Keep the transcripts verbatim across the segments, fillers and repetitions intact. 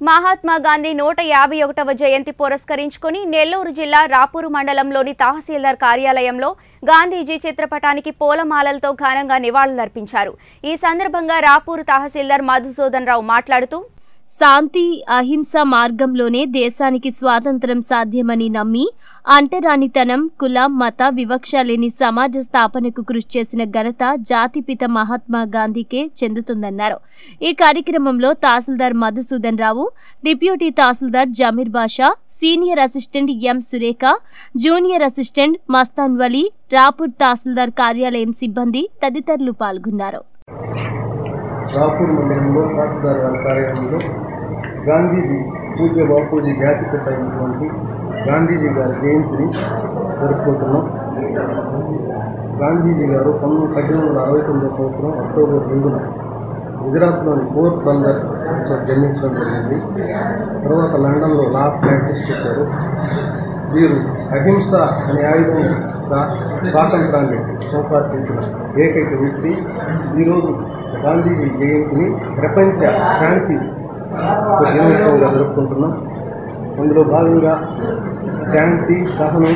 మహాత్మా గాంధీ నూట యాభై ఒకటవ జయంతి పురస్కరించుకొని నెల్లూరు జిల్లా రాపూరు మండలంలోని తహసీల్దార్ కార్యాలయంలో గాంధీజీ చిత్రపటానికి పూలమాలలతో ఘనంగా నివాళులర్పించారు। ఈ సందర్భంగా రాపూరు తహసీల్దార్ మధుసూదన్ రావు మాట్లాడుతూ శాంతి అహింస మార్గంలోనే దేశానికి స్వాతంత్ర్యం సాధ్యమని నమ్మి అంటరానితనం కుల మత వివక్ష లేని సమాజ స్థాపనకు కృషి చేసిన ఘనత జాతిపిత మహాత్మా గాంధీకే చెందుతుందన్నారు। ఈ కార్యక్రమంలో tahsildar Madhusudan Rao, deputy tahsildar Jameer Basha, senior assistant M Surekha, junior assistant Mastan Vali, Rapur tahsildar కార్యాలయం సిబ్బంది తదితరులు పాల్గొన్నారు। రాపూర్ మండలంలో తహసీల్దార్ వారి కార్యాలయంలో గాంధీజీ పూజ్య బాపూజీ జాతిపిత అయినటువంటి గాంధీజీ గారి జయంతిని జరుపుకుంటున్నాం। గాంధీజీ గారు పంతొమ్మిది పద్దెనిమిది వందల అరవై తొమ్మిదో సంవత్సరం అక్టోబర్ రెండున గుజరాత్లోని పోర్ బందర్ జన్మించడం జరిగింది। తర్వాత లండన్లో లా ప్రాక్టీస్ చేశారు। వీరు అహింస అనే ఆయుధంగా స్వాతంత్రాన్ని సంపాదించిన ఏకైక వ్యక్తి। ఈరోజు గాంధీజీ జయంతిని ప్రపంచ శాంతి దినోత్సవంగా జరుపుకుంటున్నాం। అందులో భాగంగా శాంతి, సహనం,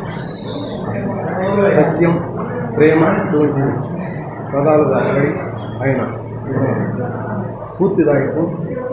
సత్యం, ప్రేమ ఇటువంటి పదాలుగా పడి ఆయన స్ఫూర్తిదాయకం।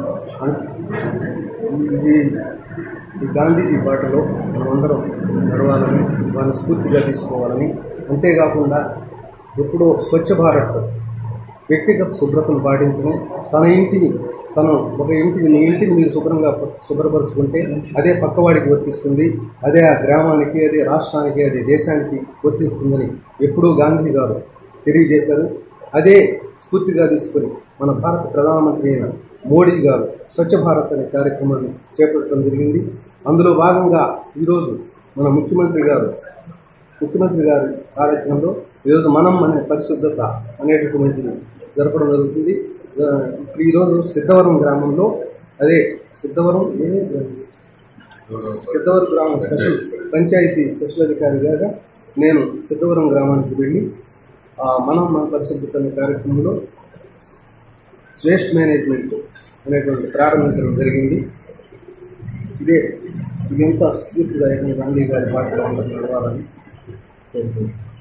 ఈ గాంధీజీ బాటలో మనమందరం నడవాలని, వారిని స్ఫూర్తిగా తీసుకోవాలని, అంతేకాకుండా ఎప్పుడో స్వచ్ఛ భారత్ వ్యక్తిగత శుభ్రతను పాటించడం, తన ఇంటిని తను ఒక ఇంటిని మీ ఇంటిని మీరు శుభ్రంగా శుభ్రపరుచుకుంటే అదే పక్కవాడికి వర్తిస్తుంది, అదే ఆ గ్రామానికి, అదే రాష్ట్రానికి, అదే దేశానికి వర్తిస్తుందని ఎప్పుడూ గాంధీ గారు తెలియజేశారు। అదే స్ఫూర్తిగా తీసుకొని మన భారత ప్రధానమంత్రి అయిన మోడీ గారు స్వచ్ఛ భారత్ అనే కార్యక్రమాన్ని చేపట్టడం జరిగింది। అందులో భాగంగా ఈరోజు మన ముఖ్యమంత్రి గారు ముఖ్యమంత్రి గారి సారథ్యంలో ఈరోజు మనం అనే పరిశుభ్రత అనేటటువంటిది జరపడం జరుగుతుంది। ఈరోజు సిద్ధవరం గ్రామంలో అదే సిద్ధవరం సిద్ధవరం గ్రామం స్పెషల్ పంచాయతీ స్పెషల్ అధికారిగా నేను సిద్ధవరం గ్రామానికి వెళ్ళి మనం మన పరిశుభ్రత అనే కార్యక్రమంలో శ్రేష్ఠ మేనేజ్మెంట్ అనేటువంటి ప్రారంభించడం జరిగింది। ఇదే ఇదంతా స్ఫూర్తిదాయకంగా గాంధీ గారి పాటలో నడవాలని కోరుకుంటున్నాను।